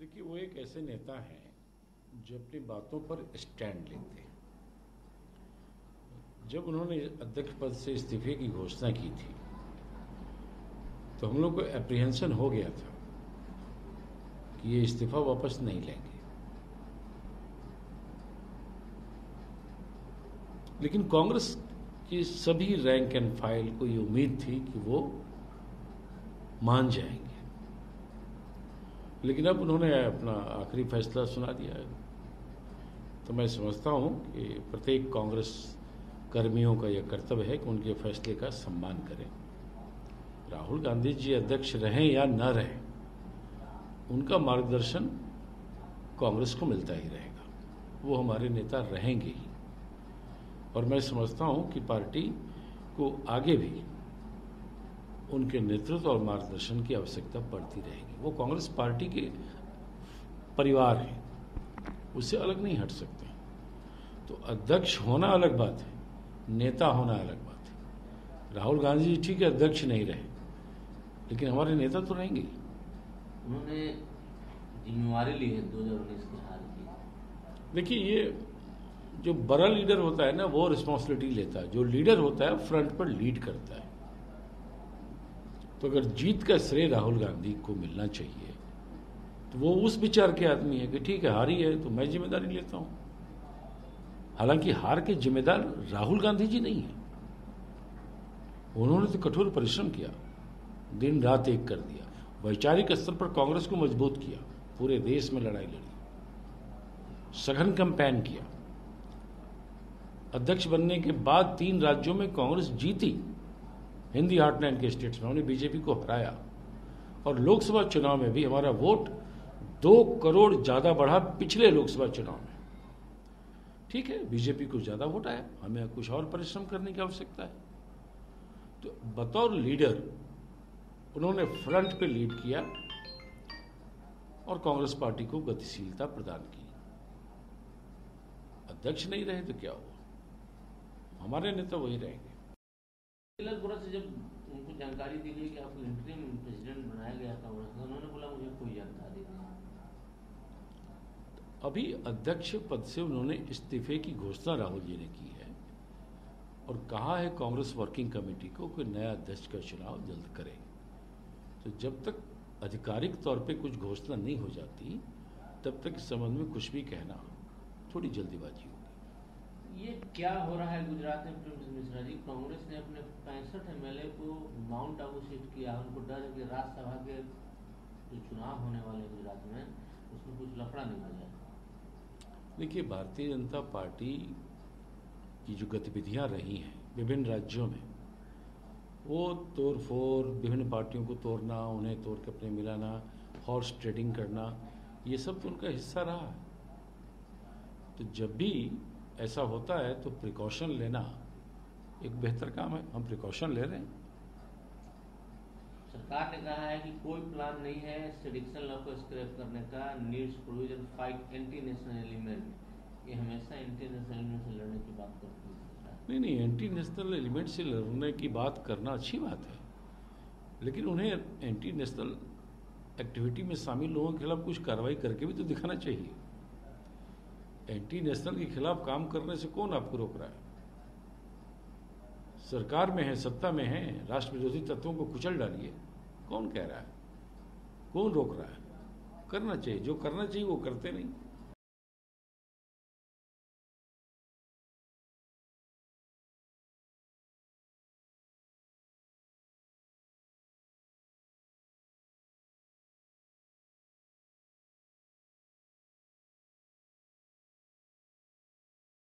देखिए, वो एक ऐसे नेता हैं जो अपनी बातों पर स्टैंड लेते हैं। जब उन्होंने अध्यक्ष पद से इस्तीफे की घोषणा की थी तो हम लोग को एप्रीहेंशन हो गया था कि ये इस्तीफा वापस नहीं लेंगे, लेकिन कांग्रेस की सभी रैंक एंड फाइल को ये उम्मीद थी कि वो मान जाएंगे। लेकिन अब उन्होंने अपना आखिरी फैसला सुना दिया है, तो मैं समझता हूं कि प्रत्येक कांग्रेस कर्मियों का यह कर्तव्य है कि उनके फैसले का सम्मान करें। राहुल गांधी जी अध्यक्ष रहें या न रहें, उनका मार्गदर्शन कांग्रेस को मिलता ही रहेगा, वो हमारे नेता रहेंगे ही। और मैं समझता हूं कि पार्टी को आगे भी उनके नेतृत्व और मार्गदर्शन की आवश्यकता पड़ती रहेगी। वो कांग्रेस पार्टी के परिवार हैं, उससे अलग नहीं हट सकते। तो अध्यक्ष होना अलग बात है, नेता होना अलग बात है। राहुल गांधी जी ठीक है अध्यक्ष नहीं रहे, लेकिन हमारे नेता तो रहेंगे। उन्होंने जिम्मेवारी ली है 2019 की हार की। देखिए, ये जो बड़ा लीडर होता है ना, वो रिस्पॉन्सिबिलिटी लेता है। जो लीडर होता है फ्रंट पर लीड करता है। तो अगर जीत का श्रेय राहुल गांधी को मिलना चाहिए तो वो उस विचार के आदमी है कि ठीक है हारी है तो मैं जिम्मेदारी लेता हूं। हालांकि हार के जिम्मेदार राहुल गांधी जी नहीं है, उन्होंने तो कठोर परिश्रम किया, दिन रात एक कर दिया, वैचारिक स्तर पर कांग्रेस को मजबूत किया, पूरे देश में लड़ाई लड़ी, सघन कैंपेन किया। अध्यक्ष बनने के बाद 3 राज्यों में कांग्रेस जीती, हिंदी हार्टलैंड के स्टेट्स में उन्होंने बीजेपी को हराया, और लोकसभा चुनाव में भी हमारा वोट 2 करोड़ ज्यादा बढ़ा पिछले लोकसभा चुनाव में। ठीक है, बीजेपी को ज्यादा वोट आया, हमें कुछ और परिश्रम करने की आवश्यकता है। तो बतौर लीडर उन्होंने फ्रंट पे लीड किया और कांग्रेस पार्टी को गतिशीलता प्रदान की। अध्यक्ष नहीं रहे तो क्या हुआ, हमारे नेता वही रहेंगे। से जब उनको जानकारी दी गई कि आपको इंटरिम प्रेसिडेंट बनाया गया था, उन्होंने बोला मुझे कोई जानकारी नहीं। अभी अध्यक्ष पद से उन्होंने इस्तीफे की घोषणा राहुल जी ने की है और कहा है कांग्रेस वर्किंग कमेटी को कि नया अध्यक्ष का चुनाव जल्द करें। तो जब तक आधिकारिक तौर पे कुछ घोषणा नहीं हो जाती तब तक इस संबंध में कुछ भी कहना थोड़ी जल्दीबाजी होगी। ये क्या हो रहा है गुजरात में प्रेम चंद्र मिश्रा जी? कांग्रेस ने अपने 65 एमएलए को माउंट आबू शिफ्ट किया। उनको डर है कि राज्यसभा के जो चुनाव होने वाले गुजरात में उसमें कुछ लफड़ा नहीं हो जाए। देखिए, भारतीय जनता पार्टी की जो गतिविधियां रही हैं विभिन्न राज्यों में, वो तोड़फोड़, विभिन्न पार्टियों को तोड़ना, उन्हें तोड़ के अपने मिलाना, हॉर्स ट्रेडिंग करना, ये सब तो उनका हिस्सा रहा है। तो जब भी ऐसा होता है तो प्रिकॉशन लेना एक बेहतर काम है। हम प्रिकॉशन ले रहे हैं। सरकार ने कहा है कि कोई प्लान नहीं है सेडिक्शन लॉ को स्क्रैप करने का। Needs provision fight anti national element. ये हमेशा एंटी नेशनल एलिमेंट से लड़ने की बात करती है। नहीं, एंटी नेशनल एलिमेंट से लड़ने की बात करना अच्छी बात है, लेकिन उन्हें एंटी नेशनल एक्टिविटी में शामिल लोगों के खिलाफ कुछ कार्रवाई करके भी तो दिखाना चाहिए। एंटी नेशनल के खिलाफ काम करने से कौन आपको रोक रहा है? सरकार में है, सत्ता में है, राष्ट्र विरोधी तत्वों को कुचल डालिए। कौन कह रहा है? कौन रोक रहा है? करना चाहिए, जो करना चाहिए वो करते नहीं।